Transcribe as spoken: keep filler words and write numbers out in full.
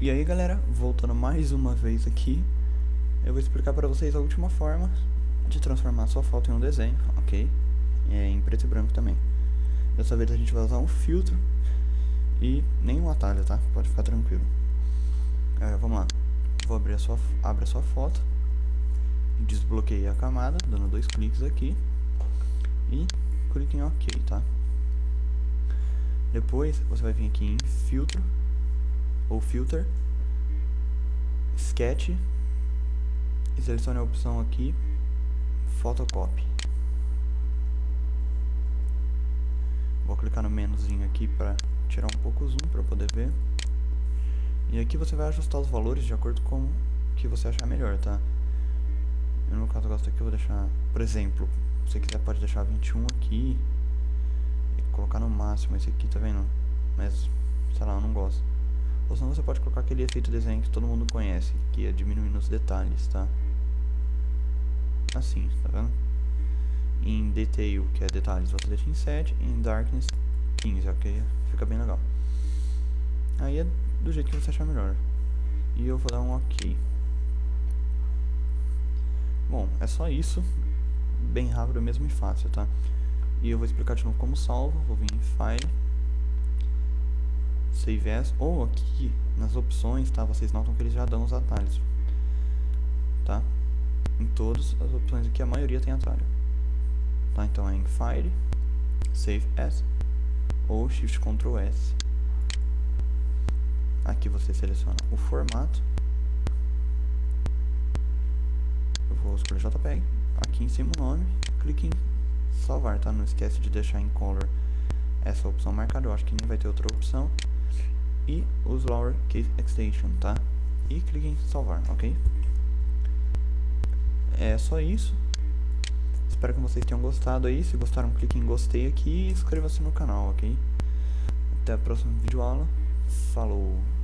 E aí galera, voltando mais uma vez aqui, eu vou explicar para vocês a última forma de transformar sua foto em um desenho, ok? É, em preto e branco também. Dessa vez a gente vai usar um filtro e nenhum atalho, tá? Pode ficar tranquilo. É, vamos lá, vou abrir a sua, abre a sua foto, desbloqueie a camada, dando dois cliques aqui e clique em OK, tá? Depois você vai vir aqui em filtro ou filter, sketch e selecione a opção aqui photocopy. Vou clicar no menuzinho aqui para tirar um pouco o zoom para poder ver. E aqui você vai ajustar os valores de acordo com o que você achar melhor, tá? Eu, no caso, eu gosto aqui, eu vou deixar, por exemplo, se você quiser pode deixar vinte e um aqui e colocar no máximo esse aqui, tá vendo? Mas, sei lá, eu não gosto. Ou senão você pode colocar aquele efeito desenho que todo mundo conhece, que é diminuindo os detalhes, tá? Assim, tá vendo? Em detail, que é detalhes, você deixa em sete, e em darkness quinze, ok? Fica bem legal. Aí é do jeito que você achar melhor. E eu vou dar um ok. Bom, é só isso. Bem rápido mesmo e fácil, tá? E eu vou explicar de novo como salvo. Vou vir em File, Save As, ou aqui nas opções, tá? Vocês notam que eles já dão os atalhos, tá? Em todas as opções aqui, a maioria tem atalho, tá? Então é em File, Save As, ou Shift Ctrl S. Aqui você seleciona o formato. Eu vou escolher JPEG. Aqui em cima o nome, clique em salvar, tá? Não esquece de deixar em color essa opção marcada, eu acho que nem vai ter outra opção. E os lowercase extension, tá? E clique em salvar, ok? É só isso. Espero que vocês tenham gostado aí. Se gostaram, clique em gostei aqui e inscreva-se no canal, ok? Até a próxima videoaula. Falou!